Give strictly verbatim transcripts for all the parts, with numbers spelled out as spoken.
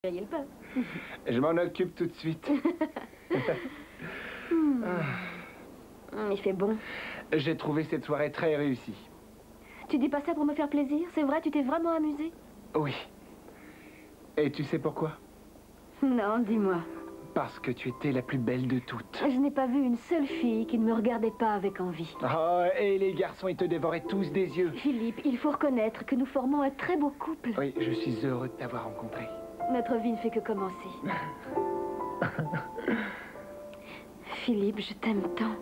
le pain. Je m'en occupe tout de suite. hmm. Il fait bon. J'ai trouvé cette soirée très réussie. Tu dis pas ça pour me faire plaisir? C'est vrai, tu t'es vraiment amusée? Oui. Et tu sais pourquoi? Non, dis-moi. Parce que tu étais la plus belle de toutes. Je n'ai pas vu une seule fille qui ne me regardait pas avec envie. Oh, et les garçons, ils te dévoraient tous des yeux. Philippe, il faut reconnaître que nous formons un très beau couple. Oui, je suis heureux de t'avoir rencontré. Notre vie ne fait que commencer. Philippe, je t'aime tant.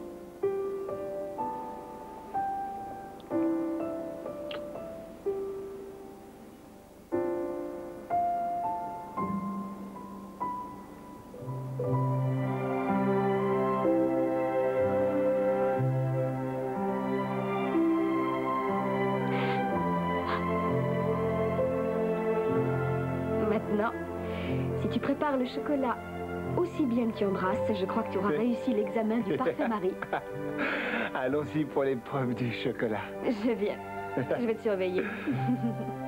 Maintenant, si tu prépares le chocolat aussi bien que tu embrasses, je crois que tu auras réussi l'examen du parfait mari. Allons-y pour l'épreuve du chocolat. Je viens. Je vais te surveiller.